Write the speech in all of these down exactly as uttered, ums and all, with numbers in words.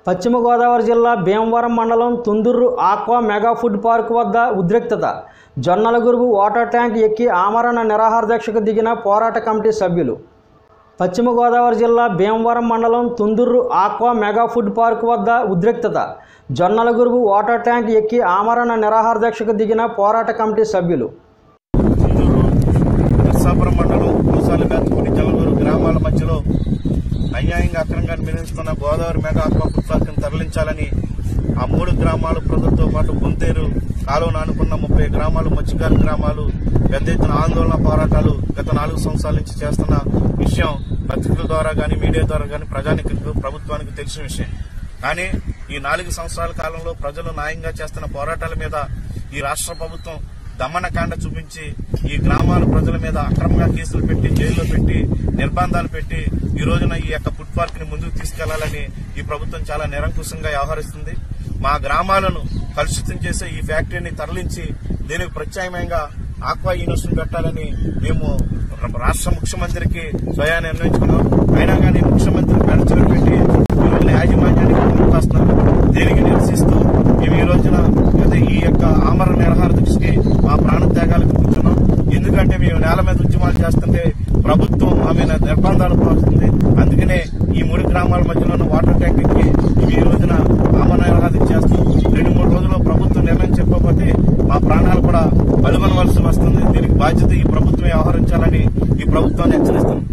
పశ్చిమ గోదావరి జిల్లా భీమవరం మండలం Tunduru aqua mega food park వద్ద ఉద్రిక్తత. జొన్నల గురువు వాటర్ ట్యాంక్ ఎక్కి ఆమరణ నిరాహార దీక్షకు దిగిన పోరాట కమిటీ సభ్యులు. పశ్చిమ గోదావరి జిల్లా భీమవరం మండలం Tunduru aqua mega food park వద్ద ఉద్రిక్తత. జొన్నల గురువు వాటర్ ట్యాంక్ ఎక్కి ఆమరణ నిరాహార దీక్షకు దిగిన పోరాట కమిటీ సభ్యులు. గ్రామాల మధ్యలో అన్యాయంగా అక్రమంగా నిర్మిస్తున్న Godavari mega aqua food park తరలించాలని ఆ మూడు గ్రామాల ప్రజలతో పాటు గుంతేరు కాలువను ఆనుకున్న ముప్పై గ్రామాలు మత్స్యకార గ్రామాలు పెద్ద ఎత్తున ఆందోళన పోరాటాలు గత నాలుగు సంవత్సరాల నుంచి చేస్తున్న విషయం పత్రికల ద్వారా కానీ మీడియా ద్వారా కానీ ప్రజానికి ప్రభుత్వానికి తెలిసిన విషయం. కానీ ఈ నాలుగు సంవత్సరాల కాలంలో ప్రజలు న్యాయంగా చేస్తున్న పోరాటాల మీద ఈ రాష్ట్ర ప్రభుత్వం దమనకాండ చూపించి ఈ గ్రామాల ప్రజల మీద అక్రమంగా కేసులు పెట్టి జైల్లో పెట్టి నిర్బంధాలు పెట్టి ఈ రోజున ఈ యొక్క ఫుడ్ పార్క్ ని ముందుకు తీసుకెళ్లాలని ఈ ప్రభుత్వం చాలా నిరంకుశంగా వ్యవహరిస్తుంది. మా గ్రామాలను కలుషితం చేసే ఈ ఫ్యాక్టరీని తరలించి దీనికి ప్రత్యామ్నాయంగా ఆక్వా యూనివర్సిటీని పెట్టాలని మేము రాష్ట్ర ముఖ్యమంత్రికి స్వయా నిర్ణయించుకున్నాం. అయినా కానీ ముఖ్యమంత్రి పెడచలు పెట్టి ఈ యాజమాన్యానికి పంపుకొస్తున్నారు. దీనికి నిరసిస్తూ మేము ఈ రోజున ఈ యొక్క ఆమరణ నిరాహార దీక్షకి మా ప్రాణ త్యాగాలకు కూర్చున్నాం. ఎందుకంటే మేము నేల మీద ఉద్యమాలు చేస్తుంటే ప్రభుత్వం మా మీద నిర్బంధాలు పోస్తుంది. అందుకనే ఈ మూడు గ్రామాల మధ్యలో ఉన్న వాటర్ ట్యాంక్ కి ఈ రోజున ఆమరణ నిరాహార దీక్ష చేస్తాం. రెండు మూడు రోజుల్లో ప్రభుత్వం నిర్ణయం చెప్పకపోతే మా ప్రాణాలు కూడా బలిగొనవలసి వస్తుంది. దీనికి బాధ్యత ఈ ప్రభుత్వం వ్యవహరించాలని ఈ ప్రభుత్వాన్ని హెచ్చరిస్తుంది.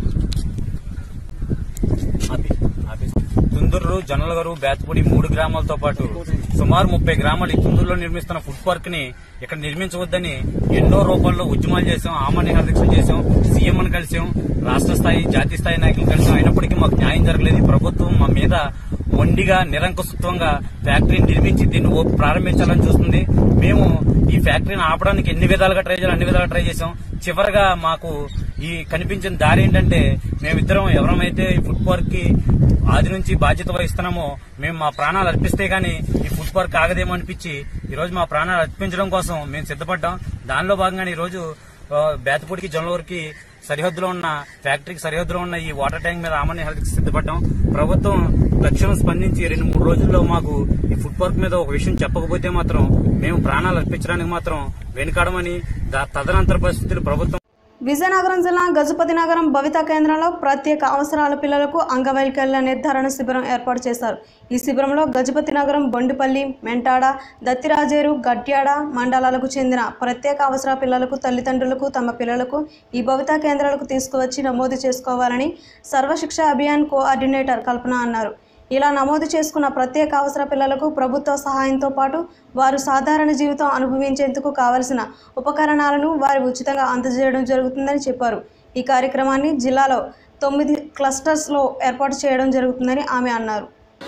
తుందూరు, జొన్నలగూరు, బేతపూడి మూడు గ్రామాలతో పాటు సుమారు ముప్పై గ్రామాలు ఈ తుందూరులో నిర్మిస్తున్న ఫుడ్ పార్క్ ని ఇక్కడ నిర్మించవద్దని ఎన్నో రూపాల్లో ఉద్యమాలు చేశాం, ఆమరణ నిరాహార దీక్ష చేశాం, సీఎంను కలిసాం, రాష్ట్ర స్థాయి జాతీయ స్థాయి నాయకులు కలిసాం. అయినప్పటికీ మాకు న్యాయం జరగలేదు. ప్రభుత్వం మా మీద మొండిగా నిరంకుశత్వంగా ఫ్యాక్టరీని నిర్మించి దీన్ని ప్రారంభించాలని చూస్తుంది. మేము ఈ ఫ్యాక్టరీని ఆపడానికి ఎన్ని విధాలుగా ట్రై చేయాలి అన్ని విధాలుగా ట్రై చేశాం. చివరిగా మాకు ఈ కనిపించిన దారి ఏంటంటే మేమిద్దరం ఎవరమైతే ఈ ఫుడ్ పార్క్ కి ఆది నుంచి బాధ్యత వహిస్తున్నామో మేము మా ప్రాణాలు అర్పిస్తే గానీ ఈ ఫుడ్ పార్క్ ఆగదేమో అనిపించి ఈ రోజు మా ప్రాణాలు అర్పించడం కోసం మేము సిద్దపడ్డాం. దానిలో భాగంగానే ఈ రోజు బేతపూడికి, జొన్నలూరుకి సరిహద్దులో ఉన్న ఫ్యాక్టరీకి సరిహద్దులో ఉన్న ఈ వాటర్ ట్యాంక్ మీద ఆమరణ నిరాహార దీక్షకు సిద్దపడ్డాం. ప్రభుత్వం తక్షణం స్పందించి రెండు మూడు రోజుల్లో మాకు ఈ ఫుడ్ పార్క్ మీద ఒక విషయం చెప్పకపోతే మాత్రం మేము ప్రాణాలు అర్పించడానికి మాత్రం వెనుకాడమని తదనంతర పరిస్థితులు ప్రభుత్వం. విజయనగరం జిల్లా గజపతి నగరం భవిత కేంద్రంలో ప్రత్యేక అవసరాల పిల్లలకు అంగవైకల్య నిర్ధారణ శిబిరం ఏర్పాటు చేశారు. ఈ శిబిరంలో గజపతి నగరం, బొండిపల్లి, మెంటాడ, దత్తిరాజేరు, గట్యాడ మండలాలకు చెందిన ప్రత్యేక అవసర పిల్లలకు తల్లిదండ్రులకు తమ పిల్లలకు ఈ భవిత కేంద్రాలకు తీసుకువచ్చి నమోదు చేసుకోవాలని సర్వశిక్ష అభియాన్ కోఆర్డినేటర్ కల్పన అన్నారు. ఇలా నమోదు చేసుకున్న ప్రత్యేక అవసర పిల్లలకు ప్రభుత్వ సహాయంతో పాటు వారు సాధారణ జీవితం అనుభవించేందుకు కావలసిన ఉపకరణాలను వారు ఉచితంగా అందజేయడం జరుగుతుందని చెప్పారు. ఈ కార్యక్రమాన్ని జిల్లాలో తొమ్మిది క్లస్టర్స్లో ఏర్పాటు చేయడం జరుగుతుందని ఆమె అన్నారు.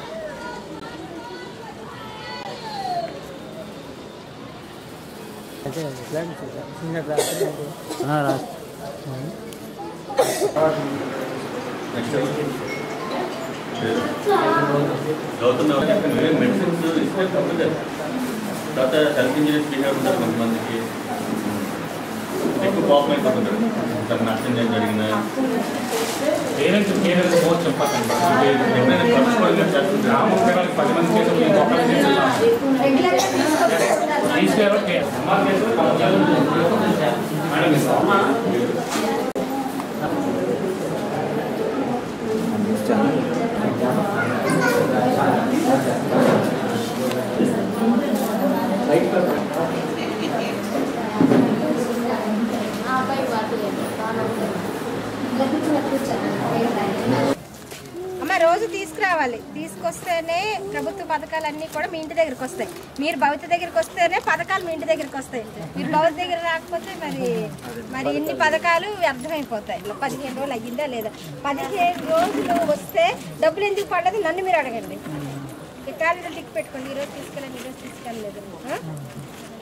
చదువుతున్న మెడిసిన్స్ ఇస్తే తప్పదు. తర్వాత హెల్త్ ఇంజనీర్స్ బిహేవ్ ఉంటారు. కొంతమందికి ఎక్కువ పాపం అయిపోతుంటారు. తన నష్టం ఏం జరిగిన పేరెంట్స్ పేరెంట్స్ మోస్ట్ ఇంపార్టెంట్. ఎప్పుడైనా ఖర్చు గ్రామం పిల్లలకి పది మంది కేసులు అమ్మ రోజు తీసుకురావాలి. తీసుకొస్తేనే ప్రభుత్వ పథకాలన్నీ కూడా మీ ఇంటి దగ్గరికి వస్తాయి. మీరు భవిత దగ్గరికి వస్తేనే పథకాలు మీ ఇంటి దగ్గరికి వస్తాయి. మీరు భవిత దగ్గర రాకపోతే మరి మరి ఇన్ని పథకాలు వ్యర్థమైపోతాయి. పదిహేను రోజులు అయ్యిందా లేదా? పదిహేను రోజులు వస్తే డబ్బులు ఎందుకు పడలేదు నన్ను మీరు అడగండి. క్యాలెండర్ టిక్ పెట్టుకోండి. ఈరోజు తీసుకెళ్ళండి, ఈరోజు తీసుకెళ్ళలేదు.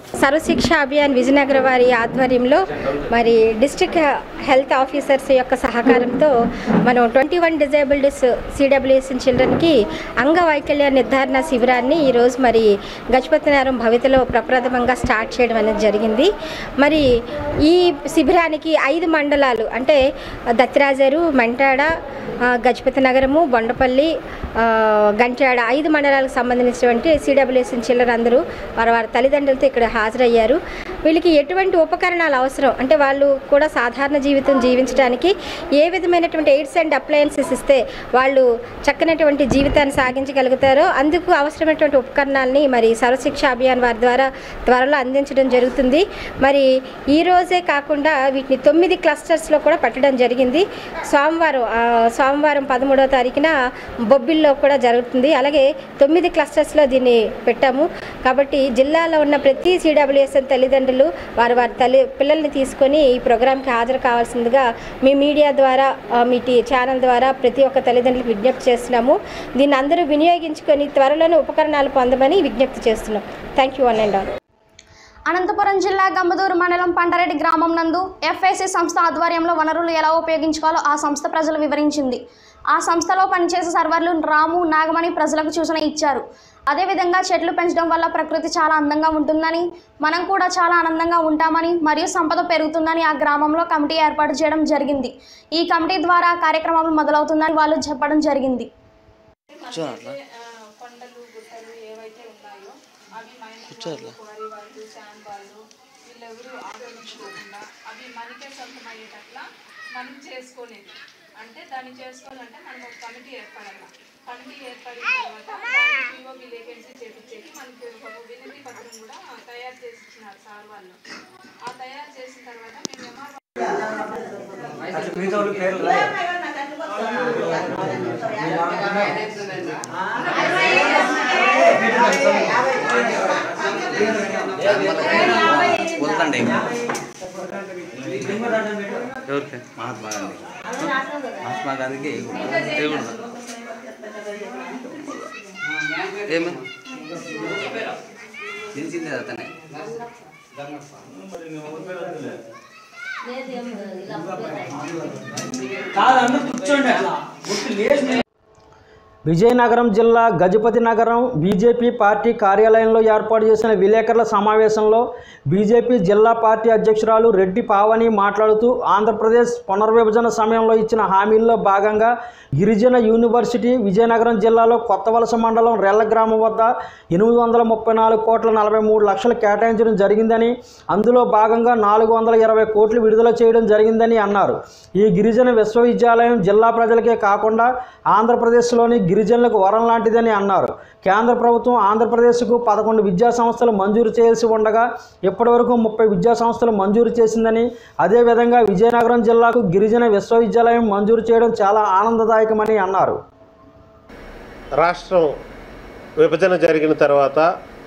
సర్వశిక్ష అభియాన్ విజయనగరం వారి ఆధ్వర్యంలో మరి డిస్ట్రిక్ట్ హెల్త్ ఆఫీసర్స్ యొక్క సహకారంతో మనం ట్వంటీ వన్ డిజేబుల్డ్ సిడబ్ల్యూఎస్ చిల్డ్రన్కి అంగవైకల్య నిర్ధారణ శిబిరాన్ని ఈరోజు మరి గజపతి నగరం భవితలో ప్రప్రథమంగా స్టార్ట్ చేయడం అనేది జరిగింది. మరి ఈ శిబిరానికి ఐదు మండలాలు అంటే దత్తిరాజేరు, మెంటాడ, గజపతి నగరము, బొండపల్లి, గంట్యాడ ఐదు మండలాలకు సంబంధించినటువంటి సిడబ్ల్యూఎస్ చిల్డ్రన్ అందరూ వారి వారి తల్లిదండ్రులతో ఇక్కడ హాజరయ్యారు. వీళ్ళకి ఎటువంటి ఉపకరణాలు అవసరం అంటే వాళ్ళు కూడా సాధారణ జీవితం జీవించడానికి ఏ విధమైనటువంటి ఎయిడ్స్ అండ్ అప్లయన్సెస్ ఇస్తే వాళ్ళు చక్కనటువంటి జీవితాన్ని సాగించగలుగుతారో అందుకు అవసరమైనటువంటి ఉపకరణాలని మరి సర్వశిక్ష అభియాన్ వారి ద్వారా త్వరలో అందించడం జరుగుతుంది. మరి ఈ రోజే కాకుండా వీటిని తొమ్మిది క్లస్టర్స్లో కూడా పెట్టడం జరిగింది. సోమవారం సోమవారం పదమూడవ తారీఖున బొబ్బిల్లో కూడా జరుగుతుంది. అలాగే తొమ్మిది క్లస్టర్స్లో దీన్ని పెట్టాము. కాబట్టి జిల్లాలో ఉన్న ప్రతి సిడబ్ల్యూఎస్ఎన్ తల్లిదండ్రులు వారి వారి తల్లి పిల్లల్ని తీసుకొని ఈ ప్రోగ్రాంకి హాజరు కావాల్సిందిగా మీ మీడియా ద్వారా మీ టీ ఛానల్ ద్వారా ప్రతి ఒక్క తల్లిదండ్రులకు విజ్ఞప్తి చేస్తున్నాము. దీన్ని అందరూ వినియోగించుకొని త్వరలోనే ఉపకరణాలు పొందమని విజ్ఞప్తి చేస్తున్నాం. Thank you one and all. Anantapuram జిల్లా గంబదూరు మండలం పండరెడ్డి గ్రామం నందు ఎఫ్ఏసి సంస్థ ఆధ్వర్యంలో వనరులు ఎలా ఉపయోగించుకోవాలో ఆ సంస్థ ప్రజలు వివరించింది. ఆ సంస్థలో పనిచేసే సర్వర్లు రాము, నాగమణి ప్రజలకు సూచన ఇచ్చారు. అదేవిధంగా చెట్లు పెంచడం వల్ల ప్రకృతి చాలా అందంగా ఉంటుందని, మనం కూడా చాలా ఆనందంగా ఉంటామని మరియు సంపద పెరుగుతుందని ఆ గ్రామంలో కమిటీ ఏర్పాటు చేయడం జరిగింది. ఈ కమిటీ ద్వారా కార్యక్రమాలు మొదలవుతుందని వాళ్ళు చెప్పడం జరిగింది. మనం చేసుకోలేదు అంటే దాన్ని చేసుకోవాలంటే మనం ఒక కమిటీ ఏర్పడాలి. కమిటీ ఏర్పడిన తర్వాత పిఓబి వేకెన్సీ చేపించేది మనకి ఒక వినతి పత్రం కూడా తయారు చేసి ఇచ్చినారు సార్ వాళ్ళు. ఆ తయారు చేసిన తర్వాత మేము ఎంఆర్ ఎవరికి మహాత్మా గాంధీ మహాత్మా గాంధీకి ఏమి తెలిసిందే అతనే విజయనగరం జిల్లా గజపతి నగరం బీజేపీ పార్టీ కార్యాలయంలో ఏర్పాటు చేసిన విలేకరుల సమావేశంలో బీజేపీ జిల్లా పార్టీ అధ్యక్షురాలు రెడ్డి పావని మాట్లాడుతూ ఆంధ్రప్రదేశ్ పునర్విభజన సమయంలో ఇచ్చిన హామీల్లో భాగంగా గిరిజన యూనివర్సిటీ విజయనగరం జిల్లాలో కొత్తవలస మండలం రెల్ల గ్రామం వద్ద ఎనిమిది వందల ముప్పై నాలుగు కోట్ల నలభై మూడు లక్షలు కేటాయించడం జరిగిందని, అందులో భాగంగా నాలుగు వందల ఇరవై కోట్లు విడుదల చేయడం జరిగిందని అన్నారు. ఈ గిరిజన విశ్వవిద్యాలయం జిల్లా ప్రజలకే కాకుండా ఆంధ్రప్రదేశ్లోని గిరిజనులకు వరం లాంటిదని అన్నారు. కేంద్ర ప్రభుత్వం ఆంధ్రప్రదేశ్కు పదకొండు విద్యా సంస్థలు మంజూరు చేయాల్సి ఉండగా ఇప్పటివరకు ముప్పై విద్యా సంస్థలు మంజూరు చేసిందని, అదేవిధంగా విజయనగరం జిల్లాకు గిరిజన విశ్వవిద్యాలయం మంజూరు చేయడం చాలా ఆనందదాయకమని అన్నారు. రాష్ట్రం విభజన జరిగిన తర్వాత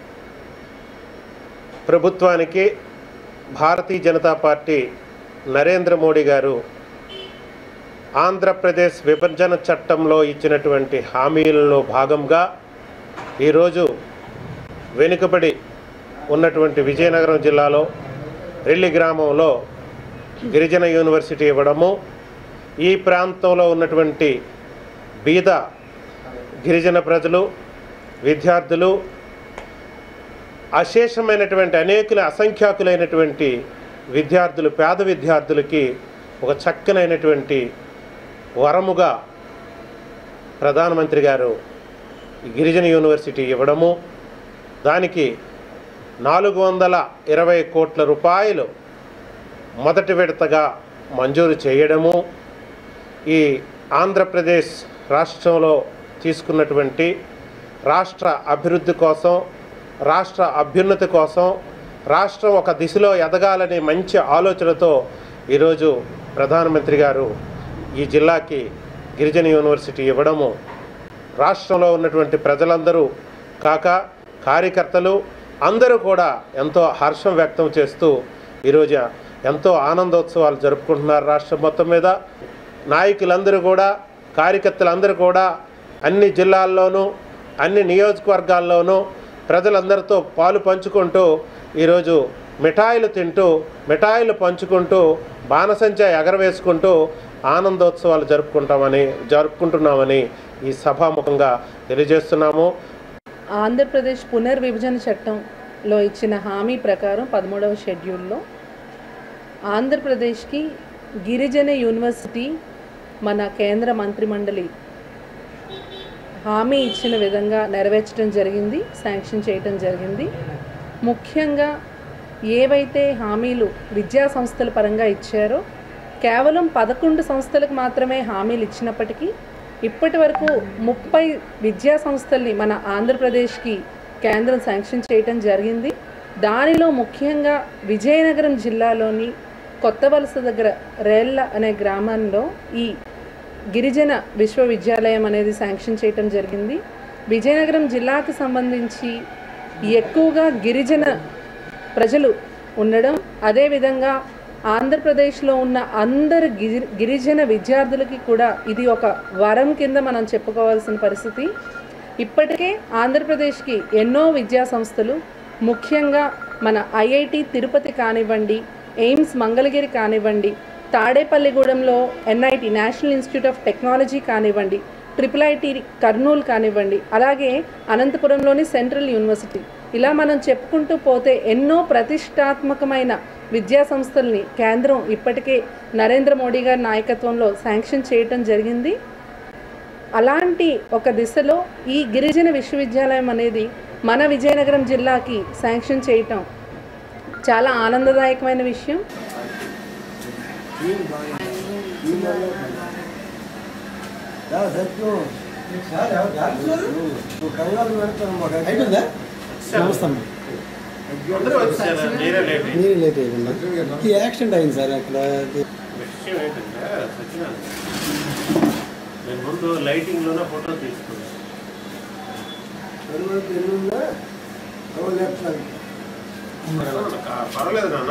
ప్రభుత్వానికి భారతీయ జనతా పార్టీ నరేంద్ర మోడీ గారు ఆంధ్రప్రదేశ్ విభజన చట్టంలో ఇచ్చినటువంటి హామీలలో భాగంగా ఈరోజు వెనుకబడి ఉన్నటువంటి విజయనగరం జిల్లాలో రెల్లి గ్రామంలో గిరిజన యూనివర్సిటీ ఇవ్వడము, ఈ ప్రాంతంలో ఉన్నటువంటి బీద గిరిజన ప్రజలు, విద్యార్థులు, అశేషమైనటువంటి అనేకుల అసంఖ్యాకులైనటువంటి విద్యార్థులు, పేద విద్యార్థులకి ఒక చక్కనైనటువంటి వరముగా ప్రధానమంత్రి గారు గిరిజన యూనివర్సిటీ ఇవ్వడము, దానికి నాలుగు వందల ఇరవై కోట్ల రూపాయలు మొదటి విడతగా మంజూరు చేయడము, ఈ ఆంధ్రప్రదేశ్ రాష్ట్రంలో తీసుకున్నటువంటి రాష్ట్ర అభివృద్ధి కోసం, రాష్ట్ర అభ్యున్నతి కోసం, రాష్ట్రం ఒక దిశలో ఎదగాలనే మంచి ఆలోచనతో ఈరోజు ప్రధానమంత్రి గారు ఈ జిల్లాకి గిరిజన యూనివర్సిటీ ఇవ్వడము రాష్ట్రంలో ఉన్నటువంటి ప్రజలందరూ కాక కార్యకర్తలు అందరూ కూడా ఎంతో హర్షం వ్యక్తం చేస్తూ ఈరోజు ఎంతో ఆనందోత్సవాలు జరుపుకుంటున్నారు. రాష్ట్రం మొత్తం మీద నాయకులందరూ కూడా, కార్యకర్తలందరూ కూడా అన్ని జిల్లాల్లోనూ అన్ని నియోజకవర్గాల్లోనూ ప్రజలందరితో పాలు పంచుకుంటూ ఈరోజు మిఠాయిలు తింటూ మిఠాయిలు పంచుకుంటూ బాణసంచా ఎగరవేసుకుంటూ ఆనందోత్సవాలు జరుపుకుంటామని జరుపుకుంటున్నామని ఈ సభాముఖంగా తెలియజేస్తున్నాము. ఆంధ్రప్రదేశ్ పునర్విభజన చట్టంలో ఇచ్చిన హామీ ప్రకారం పదమూడవ షెడ్యూల్లో ఆంధ్రప్రదేశ్కి గిరిజన యూనివర్సిటీ మన కేంద్ర మంత్రిమండలి హామీ ఇచ్చిన విధంగా నెరవేర్చడం జరిగింది, శాంక్షన్ చేయటం జరిగింది. ముఖ్యంగా ఏవైతే హామీలు విద్యా సంస్థల పరంగా ఇచ్చారో కేవలం పదకొండు సంస్థలకు మాత్రమే హామీలు ఇచ్చినప్పటికీ ఇప్పటి వరకు ముప్పై విద్యా సంస్థల్ని మన ఆంధ్రప్రదేశ్కి కేంద్రం శాంక్షన్ చేయటం జరిగింది. దానిలో ముఖ్యంగా విజయనగరం జిల్లాలోని కొత్త వలస దగ్గర రేళ్ళ అనే గ్రామంలో ఈ గిరిజన విశ్వవిద్యాలయం అనేది శాంక్షన్ చేయటం జరిగింది. విజయనగరం జిల్లాకు సంబంధించి ఎక్కువగా గిరిజన ప్రజలు ఉండడం, అదేవిధంగా ఆంధ్రప్రదేశ్లో ఉన్న అందరు గిరి గిరిజన విద్యార్థులకి కూడా ఇది ఒక వరం కింద మనం చెప్పుకోవాల్సిన పరిస్థితి. ఇప్పటికే ఆంధ్రప్రదేశ్కి ఎన్నో విద్యా సంస్థలు, ముఖ్యంగా మన ఐఐటి తిరుపతి కానివ్వండి, ఎయిమ్స్ మంగళగిరి కానివ్వండి, తాడేపల్లిగూడెంలో NIT national institute of technology కానివ్వండి, ట్రిపుల్ ఐటి కర్నూలు కానివ్వండి, అలాగే అనంతపురంలోని సెంట్రల్ యూనివర్సిటీ, ఇలా మనం చెప్పుకుంటూ పోతే ఎన్నో ప్రతిష్టాత్మకమైన విద్యా సంస్థల్ని కేంద్రం ఇప్పటికే నరేంద్ర మోడీ గారి నాయకత్వంలో శాంక్షన్ చేయటం జరిగింది. అలాంటి ఒక దిశలో ఈ గిరిజన విశ్వవిద్యాలయం అనేది మన విజయనగరం జిల్లాకి శాంక్షన్ చేయటం చాలా ఆనందదాయకమైన విషయం. యాక్సిడెంట్ అయింది సార్ అక్కడ. విషయం ఏంటంటే సత్యనారాయణ నేను ముందు లైటింగ్లోనే ఫోటో తీసుకున్నాను. పర్వాలేదు నాన్న.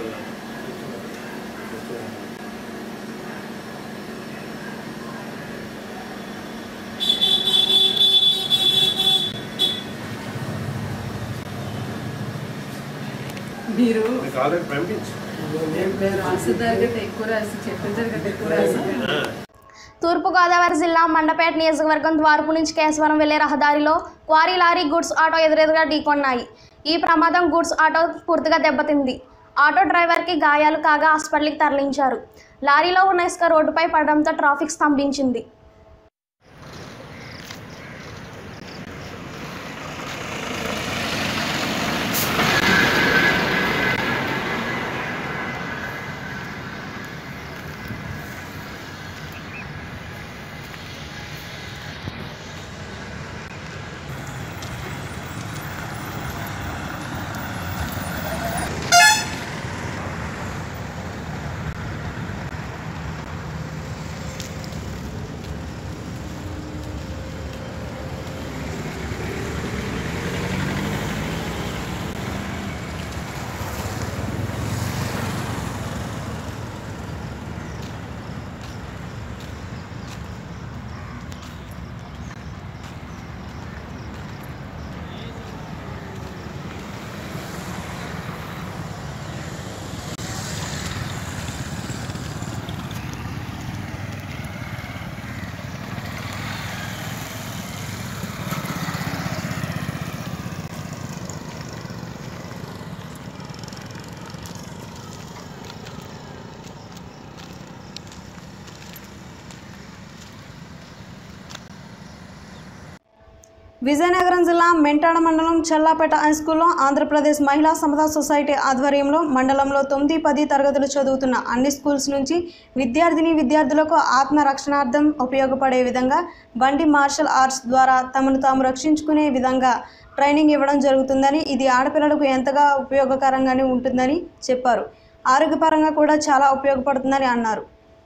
మీరు ఆల్రెడీ పంపించి రాసి జరగట ఎక్కువ రాసి చెప్పిన జరగట ఎక్కువ రాసి. తూర్పుగోదావరి జిల్లా మండపేట నియోజకవర్గం ద్వారపు నుంచి కేశవరం వెళ్లే రహదారిలో క్వారీ లారీ గూడ్స్ ఆటో ఎదురెదురుగా ఢీకొన్నాయి. ఈ ప్రమాదం గూడ్స్ ఆటో పూర్తిగా దెబ్బతింది. ఆటో డ్రైవర్కి గాయాలు కాగా హాస్పిటల్కి తరలించారు. లారీలో ఉన్న ఇసుక రోడ్డుపై పడడంతో ట్రాఫిక్ స్తంభించింది. విజయనగరం జిల్లా మెంటాడ మండలం చెల్లాపేట హై స్కూల్లో ఆంధ్రప్రదేశ్ మహిళా సమతా సొసైటీ ఆధ్వర్యంలో మండలంలో తొమ్మిది పది తరగతులు చదువుతున్న అన్ని స్కూల్స్ నుంచి విద్యార్థిని విద్యార్థులకు ఆత్మరక్షణార్థం ఉపయోగపడే విధంగా బండి మార్షల్ ఆర్ట్స్ ద్వారా తమను తాము రక్షించుకునే విధంగా ట్రైనింగ్ ఇవ్వడం జరుగుతుందని, ఇది ఆడపిల్లలకు ఎంతగా ఉపయోగకరంగానే ఉంటుందని చెప్పారు. ఆరోగ్యపరంగా కూడా చాలా ఉపయోగపడుతుందని అన్నారు.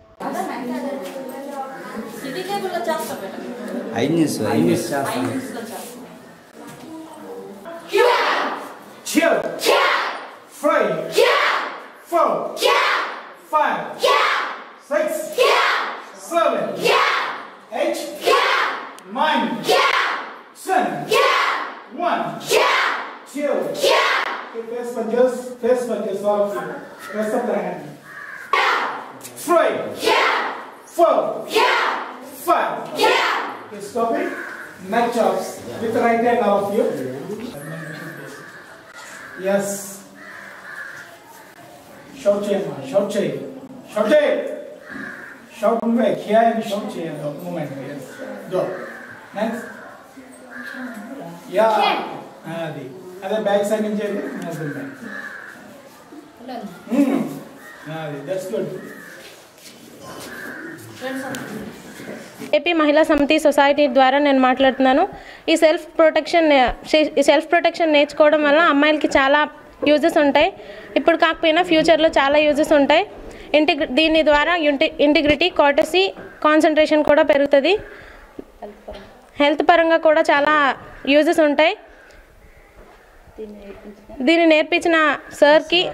Chill. Three. Four. Five. Six. Seven. Eight. Nine. Ten. One. face punches, face punches, all of you. Rest of the hand. Three. Four. Five. Okay, stop it. Neck chops with the right hand, all of you. Yes. Shout cheyama, shout chay. Shout chay. Shout unme kiya and shout chay and moment. Yes. Go. Next. Yeah. Adi. Ada back side nunchi adi. Husband back. Hmm. Adi. That's good. AP Mahila Samiti society ద్వారా నేను మాట్లాడుతున్నాను. ఈ self protection ఈ self protection నేర్చుకోవడం వల్ల అమ్మాయిలకి చాలా uses ఉంటాయి. ఇప్పుడు కాకపోయినా ఫ్యూచర్లో చాలా యూజెస్ ఉంటాయి. ఇంటిగ్రి దీని ద్వారా ఇంటి ఇంటిగ్రిటీ కోటసీ కాన్సన్ట్రేషన్ కూడా పెరుగుతుంది. హెల్త్ పరంగా కూడా చాలా యూజెస్ ఉంటాయి. దీన్ని నేర్పించిన సార్కి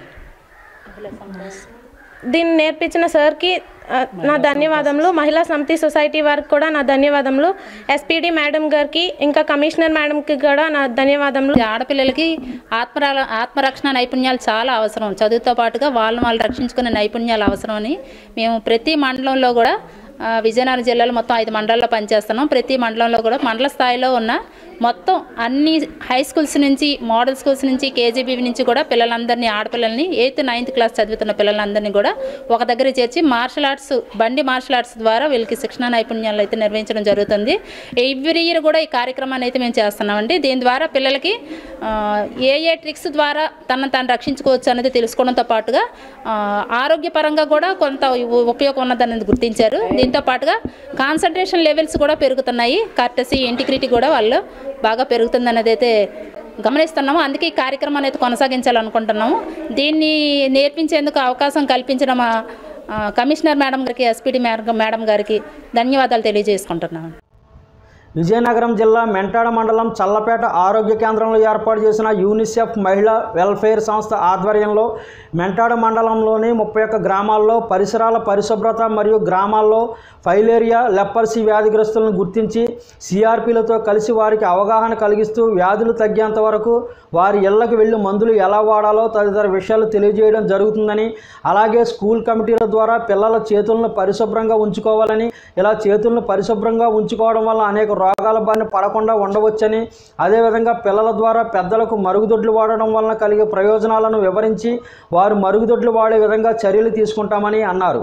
దీన్ని నేర్పించిన సార్కి నా ధన్యవాదములు. మహిళా సమితి సొసైటీ వారికి కూడా నా ధన్యవాదములు. ఎస్పీడీ మేడం గారికి ఇంకా కమిషనర్ మేడంకి కూడా నా ధన్యవాదములు. ఆడపిల్లలకి ఆత్మ ఆత్మరక్షణ నైపుణ్యాలు చాలా అవసరం. చదువుతో పాటుగా వాళ్ళని వాళ్ళు రక్షించుకునే నైపుణ్యాలు అవసరం అని మేము ప్రతి మండలంలో కూడా విజయనగరం జిల్లాలో మొత్తం ఐదు మండలాల్లో పనిచేస్తున్నాం. ప్రతి మండలంలో కూడా మండల స్థాయిలో ఉన్న మొత్తం అన్ని హై స్కూల్స్ నుంచి మోడల్ స్కూల్స్ నుంచి కేజీబీవీ నుంచి కూడా పిల్లలందరినీ ఆడపిల్లల్ని ఎయిత్ నైన్త్ క్లాస్ చదువుతున్న పిల్లలందరినీ కూడా ఒక దగ్గర చేర్చి మార్షల్ ఆర్ట్స్ బండి మార్షల్ ఆర్ట్స్ ద్వారా వీళ్ళకి శిక్షణ నైపుణ్యాలు అయితే నిర్వహించడం జరుగుతుంది. ఎవ్రీ ఇయర్ కూడా ఈ కార్యక్రమాన్ని అయితే మేము చేస్తున్నామండి. దీని ద్వారా పిల్లలకి ఏ ఏ ట్రిక్స్ ద్వారా తనను తాను రక్షించుకోవచ్చు అనేది తెలుసుకోవడంతో పాటుగా ఆరోగ్యపరంగా కూడా కొంత ఉపయోగం ఉన్నదనేది గుర్తించారు. దీంతో పాటుగా కాన్సన్ట్రేషన్ లెవెల్స్ కూడా పెరుగుతున్నాయి. కర్టసీ ఇంటిగ్రిటీ కూడా వాళ్ళు బాగా పెరుగుతుందనేది అయితే గమనిస్తున్నాము. అందుకే ఈ కార్యక్రమాన్ని అయితే కొనసాగించాలనుకుంటున్నాము. దీన్ని నేర్పించేందుకు అవకాశం కల్పించిన మా కమిషనర్ మేడం గారికి ఎస్పీడీ మేడం గారికి ధన్యవాదాలు తెలియజేసుకుంటున్నాము. విజయనగరం జిల్లా మెంటాడ మండలం చల్లపేట ఆరోగ్య కేంద్రంలో ఏర్పాటు చేసిన యూనిసెఫ్ మహిళా వెల్ఫేర్ సంస్థ ఆధ్వర్యంలో మెంటాడ మండలంలోని ముప్పై ఒక్క గ్రామాల్లో పరిసరాల పరిశుభ్రత మరియు గ్రామాల్లో ఫైలేరియా లెపర్సీ వ్యాధిగ్రస్తులను గుర్తించి సిఆర్పీలతో కలిసి వారికి అవగాహన కలిగిస్తూ వ్యాధులు తగ్గేంత వరకు వారి ఇళ్లకు వెళ్ళి మందులు ఎలా వాడాలో తదితర విషయాలు తెలియజేయడం జరుగుతుందని, అలాగే స్కూల్ కమిటీల ద్వారా పిల్లల చేతులను పరిశుభ్రంగా ఉంచుకోవాలని, ఇలా చేతులను పరిశుభ్రంగా ఉంచుకోవడం వల్ల అనేక రోగాల బారిన పడకుండా ఉండవచ్చని, అదేవిధంగా పిల్లల ద్వారా పెద్దలకు మరుగుదొడ్లు వాడడం వలన కలిగే ప్రయోజనాలను వివరించి వారు మరుగుదొడ్లు వాడే విధంగా చర్యలు తీసుకుంటామని అన్నారు.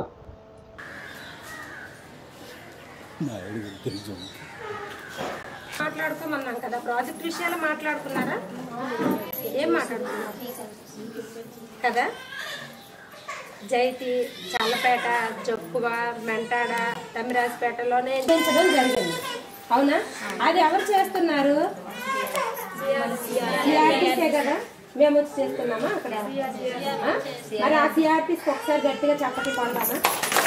మాట్లాడుకోమన్నాం కదా, ప్రాజెక్ట్ విషయాలు మాట్లాడుకున్నారా? ఏం మాట్లాడుకున్నారు కదా? జైతి, చల్లపేట, జొక్కువ, మెంటాడ, తమిరాజపేటలోనే పెంచడం జరిగింది. అవునా? అది ఎవరు చేస్తున్నారు? సిఆర్పీసే కదా. మేము వచ్చి చేస్తున్నామా అక్కడ? మరి ఆ సిఆర్పీస్కి ఒకసారి గట్టిగా చప్పటి కొడదామా?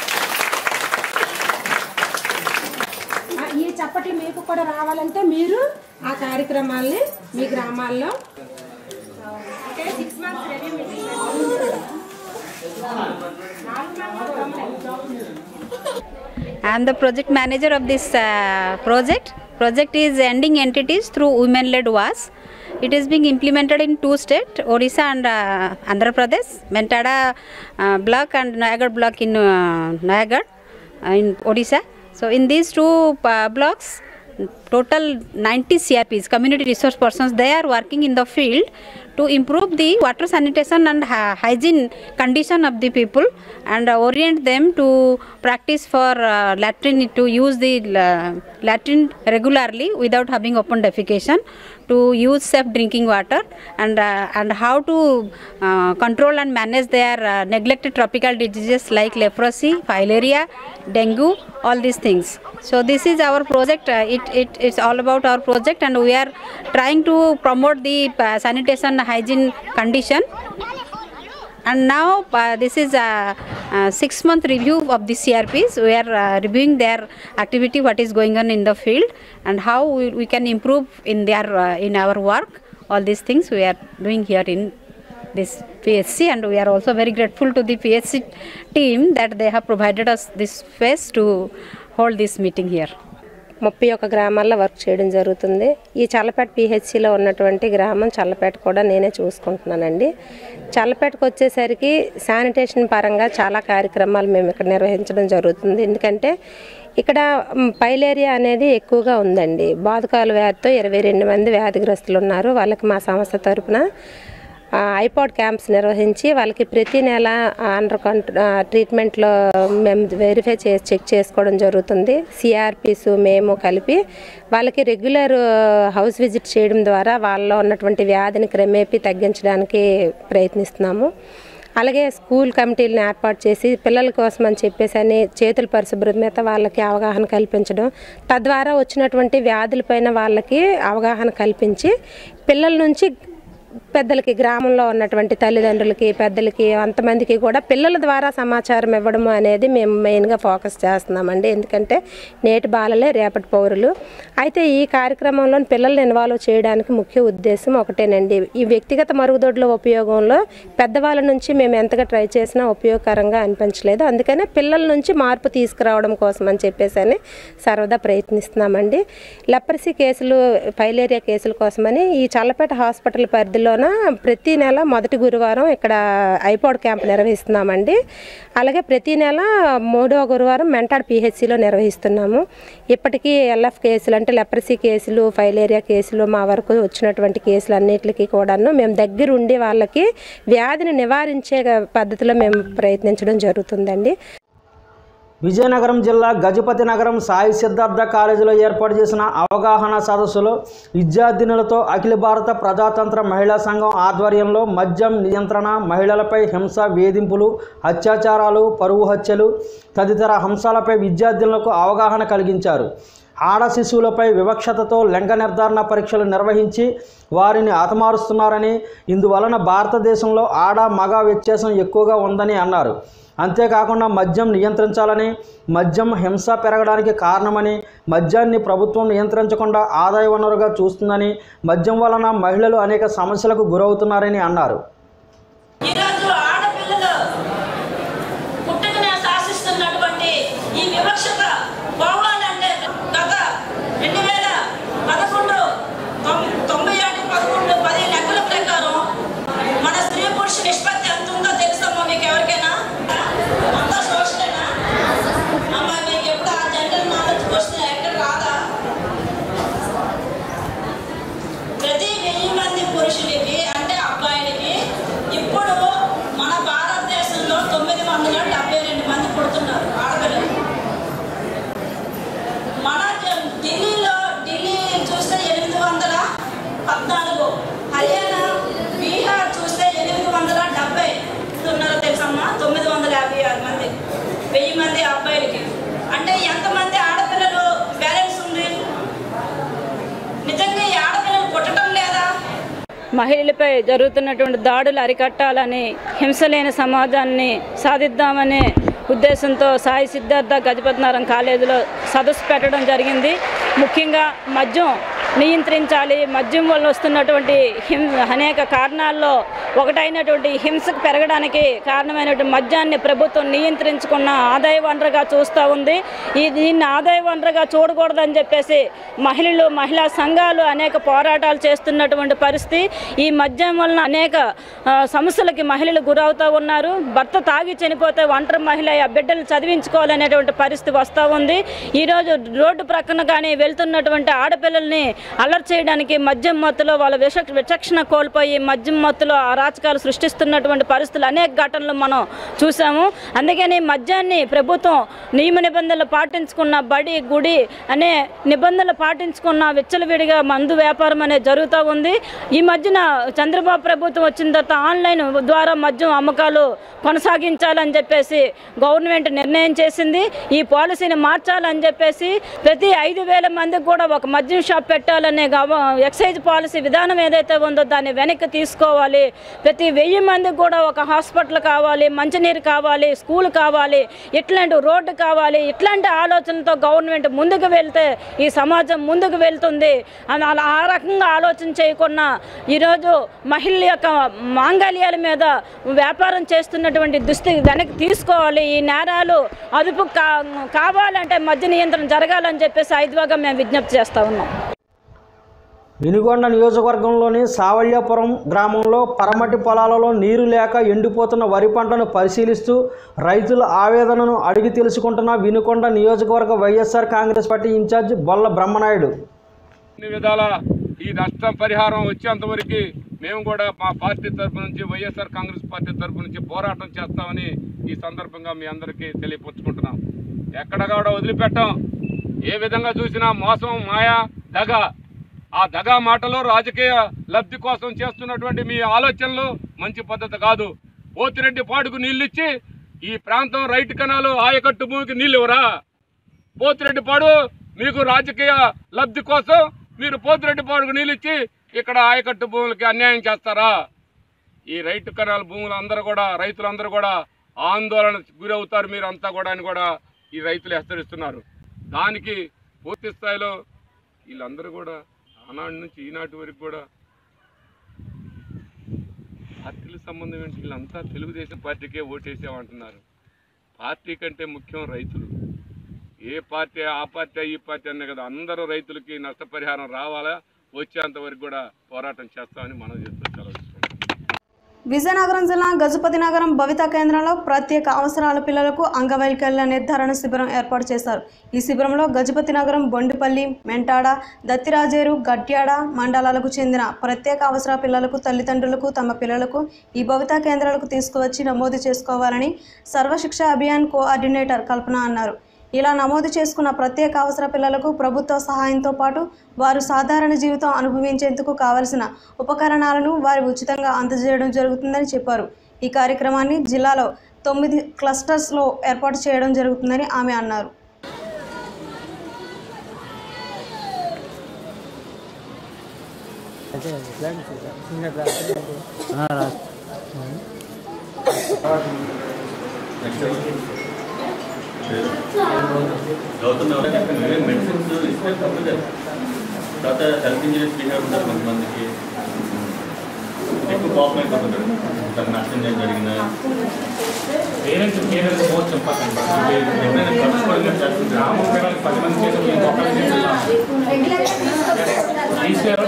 ఈ చప్పటి మీకు కూడా రావాలంటే మీరు ఆ కార్యక్రమాల్ని మీ గ్రామాల్లో six months review meeting I am the project manager of this uh, project. Project is ending entities through women-led W A S. It is being implemented in two states, Odisha and uh, Andhra Pradesh, Mentada uh, block and Nayagarh block in uh, Nayagarh uh, in Odisha. So in these two uh, blocks, total ninety C R Ps, community resource persons, they are working in the field to improve the water sanitation and uh, hygiene condition of the people and uh, orient them to practice for uh, latrine, to use the uh, latrine regularly without having open defecation, to use safe drinking water, and uh, and how to uh, control and manage their uh, neglected tropical diseases like leprosy, filaria, dengue, all these things. So this is our project. Uh, it, it it's all about our project, and we are trying to promote the uh, sanitation and hygiene condition. And now uh, this is a, a six month review of the C R Ps. We are uh, reviewing their activity, what is going on in the field, and how we, we can improve in their uh, in our work. All these things we are doing here in this P S C, and we are also very grateful to the P S C team that they have provided us this space to hold this meeting here. ముప్పై ఒక్క గ్రామాల్లో work చేయడం జరుగుతుంది. ఈ చల్లపేట పిహెచ్సిలో ఉన్నటువంటి గ్రామం చల్లపేట కూడా నేనే చూసుకుంటున్నానండి. చల్లపేటకు వచ్చేసరికి శానిటేషన్ పరంగా చాలా కార్యక్రమాలు మేము ఇక్కడ నిర్వహించడం జరుగుతుంది. ఎందుకంటే ఇక్కడ పైలేరియా అనేది ఎక్కువగా ఉందండి. బాదుకాల వ్యాధితో ఇరవై రెండు మంది వ్యాధిగ్రస్తులు ఉన్నారు. వాళ్ళకి మా సంస్థ తరపున ఐపాడ్ క్యాంప్స్ నిర్వహించి వాళ్ళకి ప్రతి నెల అండర్ ట్రీట్మెంట్లో మేము వెరిఫై చేసి చెక్ చేసుకోవడం జరుగుతుంది. సిఆర్పిస్ మేము కలిపి వాళ్ళకి రెగ్యులర్ హౌస్ విజిట్ చేయడం ద్వారా వాళ్ళలో ఉన్నటువంటి వ్యాధిని క్రమేపీ తగ్గించడానికి ప్రయత్నిస్తున్నాము. అలాగే స్కూల్ కమిటీలను ఏర్పాటు చేసి పిల్లల కోసం అని చెప్పేసి అని చేతుల పరిశుభ్రత మీద వాళ్ళకి అవగాహన కల్పించడం, తద్వారా వచ్చినటువంటి వ్యాధులపైన వాళ్ళకి అవగాహన కల్పించి పిల్లల నుంచి పెద్దలకి, గ్రామంలో ఉన్నటువంటి తల్లిదండ్రులకి, పెద్దలకి, అంతమందికి కూడా పిల్లల ద్వారా సమాచారం ఇవ్వడం అనేది మేము మెయిన్గా ఫోకస్ చేస్తున్నామండి. ఎందుకంటే నేటి బాలలే రేపటి పౌరులు. అయితే ఈ కార్యక్రమంలో పిల్లల్ని ఇన్వాల్వ్ చేయడానికి ముఖ్య ఉద్దేశం ఒకటేనండి. ఈ వ్యక్తిగత మరుగుదొడ్ల ఉపయోగంలో పెద్దవాళ్ళ నుంచి మేము ఎంతగా ట్రై చేసినా ఉపయోగకరంగా అనిపించలేదు. అందుకనే పిల్లల నుంచి మార్పు తీసుకురావడం కోసం అని చెప్పేసి అని సర్వదా ప్రయత్నిస్తున్నామండి. లెప్రసీ కేసులు, ఫైలేరియా కేసుల కోసమని ఈ చల్లపేట హాస్పిటల్ పరిధిలో ప్రతి నెల మొదటి గురువారం ఇక్కడ ఐపాడ్ క్యాంప్ నిర్వహిస్తున్నామండి. అలాగే ప్రతి నెల మూడవ గురువారం మెంటాడ్ పిహెచ్సిలో నిర్వహిస్తున్నాము. ఇప్పటికీ ఎల్ఎఫ్ కేసులు అంటే లెప్రసీ కేసులు, ఫైలేరియా కేసులు మా వరకు వచ్చినటువంటి కేసులు అన్నిటికీ కూడాను మేము దగ్గరుండి వాళ్ళకి వ్యాధిని నివారించే పద్ధతిలో మేము ప్రయత్నించడం జరుగుతుందండి. విజయనగరం జిల్లా గజపతి నగరం సాయి సిద్ధార్థ కాలేజీలో ఏర్పాటు చేసిన అవగాహన సదస్సులో విద్యార్థినులతో అఖిల భారత ప్రజాతంత్ర మహిళా సంఘం ఆధ్వర్యంలో మద్యం నియంత్రణ, మహిళలపై హింస, వేధింపులు, అత్యాచారాలు, పరువు హత్యలు తదితర అంశాలపై విద్యార్థినులకు అవగాహన కలిగించారు. ఆడ శిశువులపై వివక్షతతో లింగ నిర్ధారణ పరీక్షలు నిర్వహించి వారిని హతమారుస్తున్నారని, ఇందువలన భారతదేశంలో ఆడ మగ వ్యత్యాసం ఎక్కువగా ఉందని అన్నారు. అంతేకాకుండా మద్యం నియంత్రించాలని, మద్యం హింస పెరగడానికి కారణమని, మద్యాన్ని ప్రభుత్వం నియంత్రించకుండా ఆదాయ వనరుగా చూస్తుందని, మద్యం వలన మహిళలు అనేక సమస్యలకు గురవుతున్నారని అన్నారు. మహిళలపై జరుగుతున్నటువంటి దాడులు అరికట్టాలని, హింస లేని సమాజాన్ని సాధిద్దామనే ఉద్దేశంతో సాయి సిద్ధార్థ గజపతి నగరం కాలేజీలో సదస్సు పెట్టడం జరిగింది. ముఖ్యంగా మద్యం నియంత్రించాలి, మద్యం వల్ల వస్తున్నటువంటి హిం అనేక కారణాల్లో ఒకటైనటువంటి హింసకు పెరగడానికి కారణమైనటువంటి మద్యాన్ని ప్రభుత్వం నియంత్రించుకున్న ఆదాయ వనరుగా చూస్తూ ఉంది. ఈ దీన్ని ఆదాయ వనరుగా చూడకూడదని చెప్పేసి మహిళలు, మహిళా సంఘాలు అనేక పోరాటాలు చేస్తున్నటువంటి పరిస్థితి. ఈ మద్యం వలన అనేక సమస్యలకి మహిళలు గురవుతూ ఉన్నారు. భర్త తాగి చనిపోతే ఒంటరి మహిళ ఆ బిడ్డలు చదివించుకోవాలనేటువంటి పరిస్థితి వస్తూ ఉంది. ఈరోజు రోడ్డు ప్రక్కన కానీ వెళ్తున్నటువంటి ఆడపిల్లల్ని అలర్ట్ చేయడానికి మద్యం మత్తులో వాళ్ళ విష విచక్షణ కోల్పోయి మద్యం మత్తులో అరాచకాలు సృష్టిస్తున్నటువంటి పరిస్థితులు అనేక ఘటనలు మనం చూసాము. అందుకని మద్యాన్ని ప్రభుత్వం నియమ నిబంధనలు పాటించుకున్న బడి, గుడి అనే నిబంధనలు పాటించుకున్న విచ్చలవిడిగా మందు వ్యాపారం అనేది జరుగుతూ ఉంది. ఈ మధ్యన చంద్రబాబు ప్రభుత్వం వచ్చిన తర్వాత ఆన్లైన్ ద్వారా మద్యం అమ్మకాలు కొనసాగించాలని చెప్పేసి గవర్నమెంట్ నిర్ణయం చేసింది. ఈ పాలసీని మార్చాలని చెప్పేసి ప్రతి ఐదు వేల మందికి కూడా ఒక మద్యం షాప్ పెట్టే అరికట్టాలనే ఎక్సైజ్ పాలసీ విధానం ఏదైతే ఉందో దాన్ని వెనక్కి తీసుకోవాలి. ప్రతి వెయ్యి మందికి కూడా ఒక హాస్పిటల్ కావాలి, మంచినీరు కావాలి, స్కూల్ కావాలి, ఇట్లాంటి రోడ్డు కావాలి. ఇట్లాంటి ఆలోచనతో గవర్నమెంట్ ముందుకు వెళ్తే ఈ సమాజం ముందుకు వెళ్తుంది అని అలా ఆ రకంగా ఆలోచన చేయకుండా ఈరోజు మహిళల యొక్క మాంగళ్యాల మీద వ్యాపారం చేస్తున్నటువంటి దుస్థితి వెనక్కి తీసుకోవాలి. ఈ నేరాలు అదుపు కా కావాలంటే మద్య నియంత్రణ జరగాలని చెప్పేసి ఐదువాగా మేము విజ్ఞప్తి చేస్తా ఉన్నాం. వినుగొండ నియోజకవర్గంలోని సావళ్యాపురం గ్రామంలో పరమటి పొలాలలో నీరు లేక ఎండిపోతున్న వరి పంటను పరిశీలిస్తూ రైతుల ఆవేదనను అడిగి తెలుసుకుంటున్న వినుకొండ నియోజకవర్గ వైఎస్ఆర్ కాంగ్రెస్ పార్టీ ఇన్ఛార్జ్ బొల్ల బ్రహ్మనాయుడు. అన్ని విధాల ఈ నష్టం పరిహారం వచ్చేంతవరకు మేము కూడా మా పార్టీ తరఫు నుంచి వైఎస్ఆర్ కాంగ్రెస్ పార్టీ తరఫు నుంచి పోరాటం చేస్తామని ఈ సందర్భంగా మీ అందరికీ తెలియపరుచుకుంటున్నాం. ఎక్కడ కూడా వదిలిపెట్టాం. ఏ విధంగా చూసినా మోసం, మాయా, దగ. ఆ దగా మాటలు రాజకీయ లబ్ధి కోసం చేస్తున్నటువంటి మీ ఆలోచనలు మంచి పద్ధతి కాదు. పోతిరెడ్డి పాడుకు నీళ్ళు ఇచ్చి ఈ ప్రాంతం రైట్ కెనాలు ఆయకట్టు భూమికి నీళ్ళు ఇవ్వరా? పోతిరెడ్డి పాడు మీకు రాజకీయ లబ్ధి కోసం మీరు పోతిరెడ్డి పాడుకు నీళ్ళు ఇచ్చి ఇక్కడ ఆయకట్టు భూములకి అన్యాయం చేస్తారా? ఈ రైట్ కెనాల్ భూములు అందరూ కూడా రైతులందరూ కూడా ఆందోళన గురవుతారు మీరు అంతా కూడా అని కూడా ఈ రైతులు హెచ్చరిస్తున్నారు. దానికి పూర్తి స్థాయిలో వీళ్ళందరూ కూడా ఆనాటి నుంచి ఈనాటి వరకు కూడా పార్టీలకు సంబంధం ఏంటి? వీళ్ళంతా తెలుగుదేశం పార్టీకే ఓటేసామంటున్నారు. పార్టీ కంటే ముఖ్యం రైతులు. ఏ పార్టీ ఆ పార్టీ ఈ పార్టీ అనే కదా, అందరూ రైతులకి నష్టపరిహారం రావాలా, వచ్చేంత వరకు కూడా పోరాటం చేస్తామని మనం చేస్తూ సెలవు. విజయనగరం జిల్లా గజపతి నగరం భవిత కేంద్రంలో ప్రత్యేక అవసరాల పిల్లలకు అంగవైకల్య నిర్ధారణ శిబిరం ఏర్పాటు చేశారు. ఈ శిబిరంలో గజపతి నగరం, బొండిపల్లి, మెంటాడ, దత్తిరాజేరు, గట్యాడ మండలాలకు చెందిన ప్రత్యేక అవసర పిల్లలకు తల్లిదండ్రులకు తమ పిల్లలకు ఈ భవిత కేంద్రాలకు తీసుకువచ్చి నమోదు చేసుకోవాలని సర్వశిక్ష అభియాన్ కోఆర్డినేటర్ కల్పన అన్నారు. ఇలా నమోదు చేసుకున్న ప్రత్యేక అవసర పిల్లలకు ప్రభుత్వ సహాయంతో పాటు వారు సాధారణ జీవితం అనుభవించేందుకు కావలసిన ఉపకరణాలను వారు ఉచితంగా అందజేయడం జరుగుతుందని చెప్పారు. ఈ కార్యక్రమాన్ని జిల్లాలో తొమ్మిది క్లస్టర్స్లో ఏర్పాటు చేయడం జరుగుతుందని ఆమె అన్నారు. గౌతమ్ మెడిసిన్స్ ఇస్తే తప్పదు. తర్వాత హెల్త్ ఇంజనీర్స్ బిహేవ్ ఉంటారు కొంతమందికి ఎక్కువ పాపం అయిపోతుంటారు. తను నష్టం జరిగిన పేరెంట్స్ పేరెంట్స్ మోస్ట్ ఇంపార్టెంట్. ఎప్పుడైనా ఖర్చుకోవడం చేస్తుంది. గ్రామం పిల్లలకి పది మంది చేసి తీసుకెళ్ళి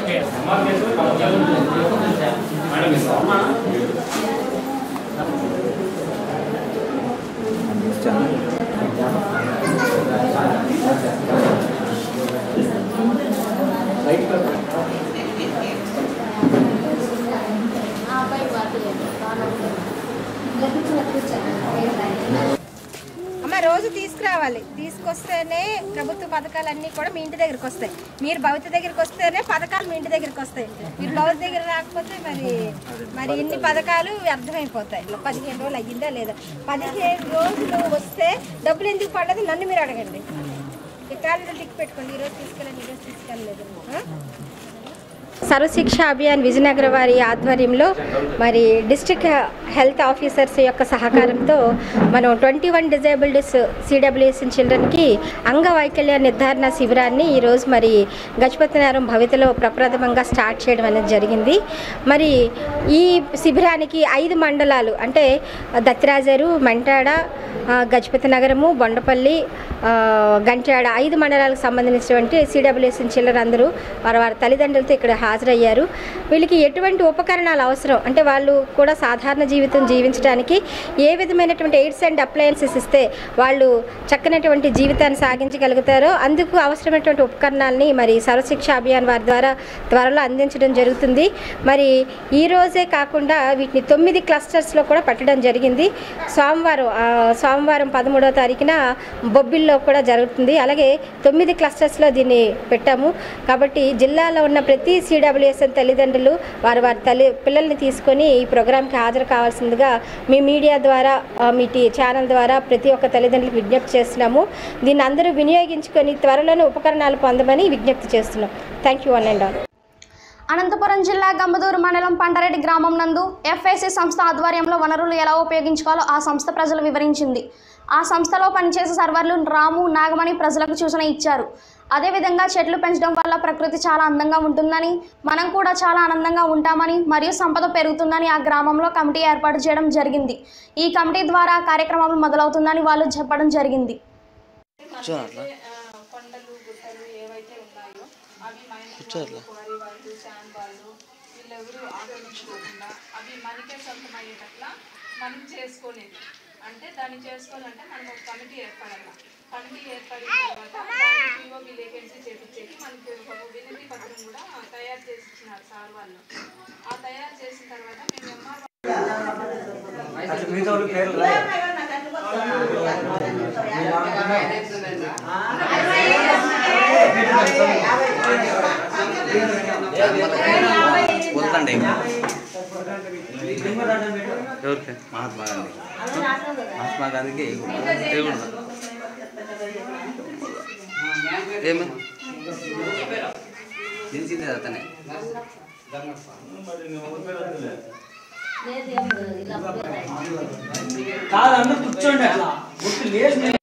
అమ్మ రోజు తీసుకురావాలి. తీసుకొస్తేనే ప్రభుత్వ పథకాలన్నీ కూడా మీ ఇంటి దగ్గరికి వస్తాయి. మీరు భవిత దగ్గరికి వస్తేనే పథకాలు మీ ఇంటి దగ్గరికి వస్తాయి. మీరు భవిత దగ్గర రాకపోతే మరి మరి ఇన్ని పథకాలు వ్యర్థమైపోతాయి. పదిహేను రోజులు అయ్యిందా లేదా? పదిహేను రోజులు వస్తే డబ్బులు ఎందుకు పడలేదు నన్ను మీరు అడగండి. ఈ క్యాలెండర్ టిక్ పెట్టుకోండి. ఈరోజు తీసుకెళ్ళండి, ఈరోజు తీసుకెళ్ళలేదు. సర్వశిక్ష అభియాన్ విజయనగరం వారి ఆధ్వర్యంలో మరి డిస్ట్రిక్ట్ హెల్త్ ఆఫీసర్స్ యొక్క సహకారంతో మనం ట్వంటీ వన్ డిజేబుల్డ్స్ సిడబ్ల్యూఎస్ చిల్డ్రన్కి అంగవైకల్య నిర్ధారణ శిబిరాన్ని ఈరోజు మరి గజపతి నగరం భవితలో ప్రప్రథమంగా స్టార్ట్ చేయడం అనేది జరిగింది. మరి ఈ శిబిరానికి ఐదు మండలాలు అంటే దత్తిరాజేరు, మెంటాడ, గజపతి నగరము, బొండపల్లి, గంట్యాడ ఐదు మండలాలకు సంబంధించినటువంటి సిడబ్ల్యూఎస్ చిల్డ్రన్ అందరూ వారి వారి తల్లిదండ్రులతో ఇక్కడ హాజరయ్యారు. వీళ్ళకి ఎటువంటి ఉపకరణాలు అవసరం అంటే వాళ్ళు కూడా సాధారణ జీవితం జీవించడానికి ఏ విధమైనటువంటి ఎయిడ్స్ అండ్ అప్లయన్సెస్ ఇస్తే వాళ్ళు చక్కనటువంటి జీవితాన్ని సాగించగలుగుతారో అందుకు అవసరమైనటువంటి ఉపకరణాలని మరి సర్వశిక్ష అభియాన్ వారి ద్వారా త్వరలో అందించడం జరుగుతుంది. మరి ఈ రోజే కాకుండా వీటిని తొమ్మిది క్లస్టర్స్లో కూడా పెట్టడం జరిగింది. సోమవారం సోమవారం పదమూడవ తారీఖున బొబ్బిల్లో కూడా జరుగుతుంది. అలాగే తొమ్మిది క్లస్టర్స్లో దీన్ని పెట్టాము. కాబట్టి జిల్లాలో ఉన్న ప్రతి సిడబ్ల్యూఎస్ఎన్ తల్లిదండ్రులు వారి వారి తల్లి పిల్లల్ని తీసుకొని ఈ ప్రోగ్రాంకి హాజరు కావాల్సిందిగా మీ మీడియా ద్వారా మీ టీ ఛానల్ ద్వారా ప్రతి ఒక్క తల్లిదండ్రులకు విజ్ఞప్తి చేస్తున్నాము. దీన్ని అందరూ వినియోగించుకొని త్వరలోనే ఉపకరణాలు పొందమని విజ్ఞప్తి చేస్తున్నాం. Thank you one and all. Anantapuram జిల్లా గంబదూరు మండలం పంటారెడ్డి గ్రామం నందు ఎఫ్ఐసి సంస్థ ఆధ్వర్యంలో వనరులు ఎలా ఉపయోగించుకోవాలో ఆ సంస్థ ప్రజలు వివరించింది. ఆ సంస్థలో పనిచేసే సర్వర్లు రాము నాగమణి ప్రజలకు సూచన ఇచ్చారు. అదేవిధంగా చెట్లు పెంచడం వల్ల ప్రకృతి చాలా అందంగా ఉంటుందని, మనం కూడా చాలా ఆనందంగా ఉంటామని మరియు సంపద పెరుగుతుందని ఆ గ్రామంలో కమిటీ ఏర్పాటు చేయడం జరిగింది. ఈ కమిటీ ద్వారా కార్యక్రమాలు మొదలవుతుందని వాళ్ళు చెప్పడం జరిగింది. కొండలు గుట్టలు ఏవైతే ఉన్నాయో అవి మైనింగ్ క్వారీ వాళ్ళు శాండ్ వాళ్ళు వీళ్ళెవరూ ఆక్రమించుకోకుండా అవి మనకే సొంతమయ్యేటట్లా మనం చేసుకోలేదు. అంటే దాన్ని చేసుకోవాలంటే మనం ఒక కమిటీ ఏర్పడాలి. కమిటీ ఏర్పడిన తర్వాత పీఓబీ వేకెన్సీ చేపించేకి మనకి ఒక వినతి పత్రం కూడా తయారు చేసి ఇచ్చినారు సార్ వాళ్ళు. ఆ తయారు చేసిన తర్వాత మేము ఎంఆర్ వద్దండి ఎవరికి మహాత్మా గాంధీ మహాత్మా గాంధీకి ఏమి తెలిసిందే అతనే కూర్చోండి.